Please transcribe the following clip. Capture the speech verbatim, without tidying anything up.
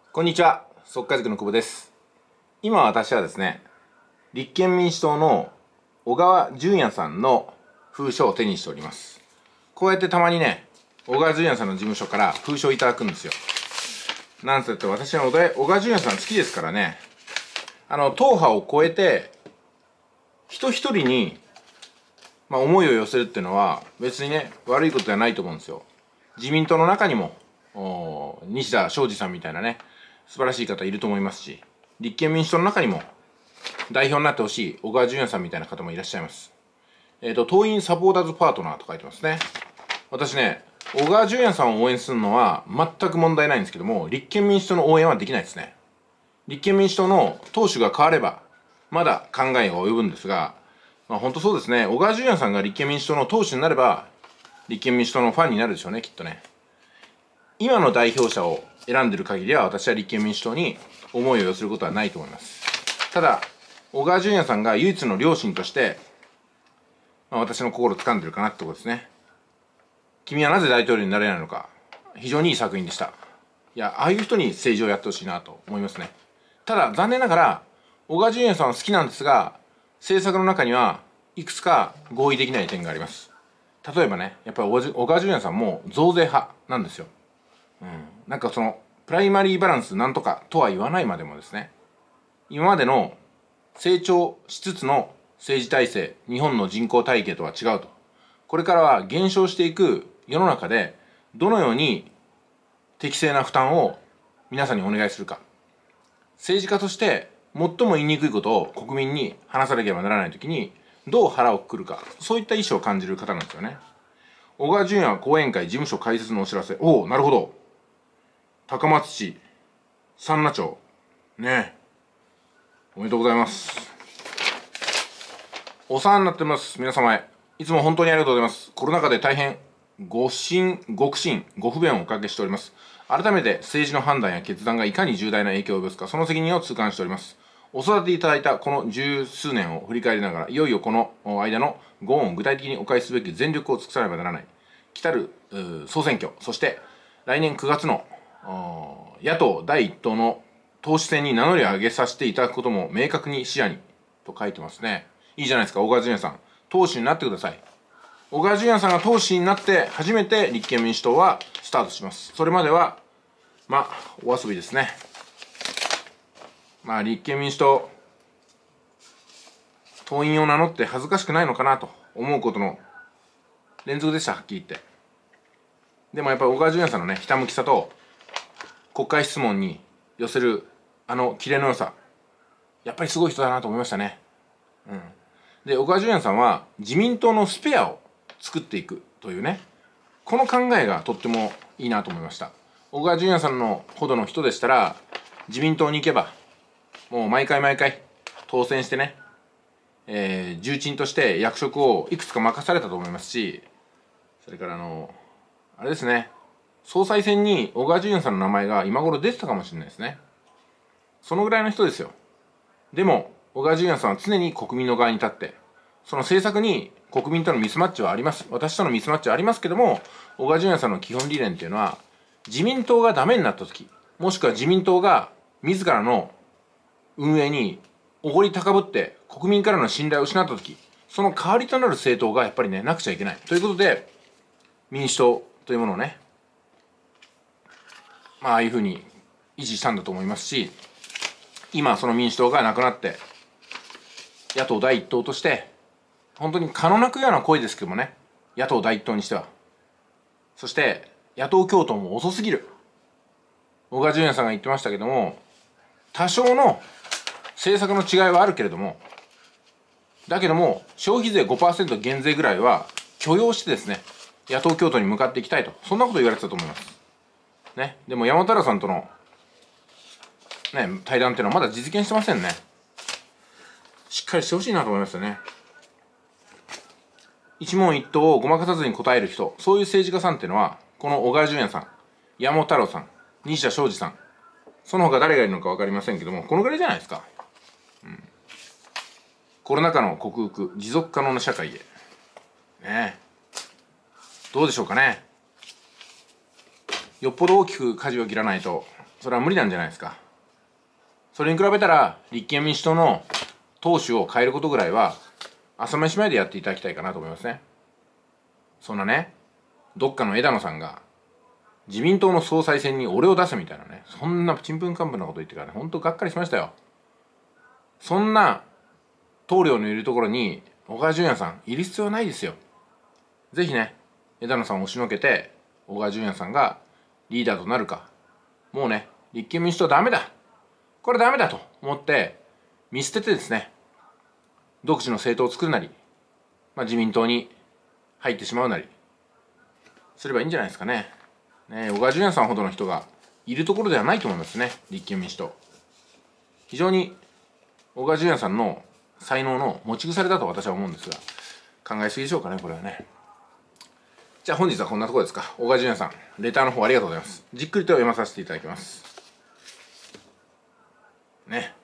こんにちは、速稼塾の久保です。今私はですね、立憲民主党の小川淳也さんの封書を手にしております。こうやってたまにね、小川淳也さんの事務所から封書をいただくんですよ。なんつって私は小川淳也さん好きですからね、あの、党派を超えて、人一人に、まあ、思いを寄せるっていうのは別にね、悪いことではないと思うんですよ。自民党の中にも、西田昌司さんみたいなね、素晴らしい方いると思いますし、立憲民主党の中にも代表になってほしい小川淳也さんみたいな方もいらっしゃいます。えっと、党員サポーターズパートナーと書いてますね。私ね、小川淳也さんを応援するのは全く問題ないんですけども、立憲民主党の応援はできないですね。立憲民主党の党首が変われば、まだ考えが及ぶんですが、まあ本当そうですね、小川淳也さんが立憲民主党の党首になれば、立憲民主党のファンになるでしょうね、きっとね。今の代表者を選んでる限りは、私は立憲民主党に思いを寄せることはないと思います。ただ、小川淳也さんが唯一の両親として、まあ、私の心を掴んでるかなってことですね。君はなぜ大統領になれないのか、非常にいい作品でした。いや、ああいう人に政治をやってほしいなと思いますね。ただ、残念ながら、小川淳也さんは好きなんですが、政策の中にはいくつか合意できない点があります。例えばね、やっぱり小川淳也さんも増税派なんですよ。うん、なんかそのプライマリーバランスなんとかとは言わないまでもですね、今までの成長しつつの政治体制、日本の人口体系とは違うと。これからは減少していく世の中で、どのように適正な負担を皆さんにお願いするか。政治家として最も言いにくいことを国民に話さなければならないときに、どう腹をくくるか、そういった意思を感じる方なんですよね。小川淳也後援会事務所開設のお知らせ。おお、なるほど。高松市三名町ねえ、おめでとうございます。お世話になってます。皆様へいつも本当にありがとうございます。コロナ禍で大変ご心ご苦心ご不便をおかけしております。改めて政治の判断や決断がいかに重大な影響を及ぼすか、その責任を痛感しております。お育ていただいたこの十数年を振り返りながら、いよいよこの間のご恩を具体的にお返しすべき全力を尽くさねばならない。来たる総選挙、そして来年くがつの野党第一党の党首選に名乗りを上げさせていただくことも明確に視野にと書いてますね。いいじゃないですか。小川淳也さん、党首になってください。小川淳也さんが党首になって初めて立憲民主党はスタートします。それまではまあお遊びですね。まあ立憲民主党党員を名乗って恥ずかしくないのかなと思うことの連続でした。はっきり言って。でもやっぱり小川淳也さんのね、ひたむきさと国会質問に寄せるあのキレの良さ、やっぱりすごい人だなと思いましたね。うん、で小川淳也さんは自民党のスペアを作っていくというね、この考えがとってもいいなと思いました。小川淳也さんのほどの人でしたら、自民党に行けばもう毎回毎回当選してね、えー、重鎮として役職をいくつか任されたと思いますし、それからあのあれですね、総裁選に小川淳也さんの名前が今頃出てたかもしれないですね。そのぐらいの人ですよ。でも小川淳也さんは常に国民の側に立って、その政策に国民とのミスマッチはあります。私とのミスマッチはありますけども、小川淳也さんの基本理念っていうのは、自民党がダメになった時、もしくは自民党が自らの運営におごり高ぶって国民からの信頼を失った時、その代わりとなる政党がやっぱりね、なくちゃいけないということで、民主党というものをね、まあああいうふうに維持したんだと思いますし、今その民主党がなくなって野党第一党として、本当に可能なくような声ですけどもね、野党第一党にしては、そして野党共闘も遅すぎる。小川淳也さんが言ってましたけども、多少の政策の違いはあるけれども、だけども消費税 ごパーセント 減税ぐらいは許容してですね、野党共闘に向かっていきたいと、そんなこと言われてたと思いますね。でも山本太郎さんとのね、対談っていうのはまだ実現してませんね。しっかりしてほしいなと思いますよね。一問一答をごまかさずに答える人、そういう政治家さんっていうのは、この小川淳也さん、山本太郎さん、西田昌司さん、その他誰がいるのか分かりませんけども、このぐらいじゃないですか。うん、コロナ禍の克服、持続可能な社会へ。ねえ。どうでしょうかね。よっぽど大きく舵を切らないとそれは無理なんじゃないですか。それに比べたら立憲民主党の党首を変えることぐらいは朝飯前でやっていただきたいかなと思いますね。そんなね、どっかの枝野さんが自民党の総裁選に俺を出すみたいなね、そんなちんぷんかんぷんなこと言ってからね、ほんとがっかりしましたよ。そんな棟梁のいるところに小川淳也さんいる必要はないですよ。ぜひね、枝野さんを押しのけて小川淳也さんがリーダーとなるか、もうね、立憲民主党ダメだ、これダメだと思って見捨ててですね、独自の政党を作るなり、まあ、自民党に入ってしまうなりすればいいんじゃないですかね。ね、小川淳也さんほどの人がいるところではないと思いますね、立憲民主党。非常に小川淳也さんの才能の持ち腐れだと私は思うんですが、考えすぎでしょうかね、これはね。じゃあ本日はこんなところですか。小川淳也さん、レターの方ありがとうございます。じっくりと読まさせていただきます。ね。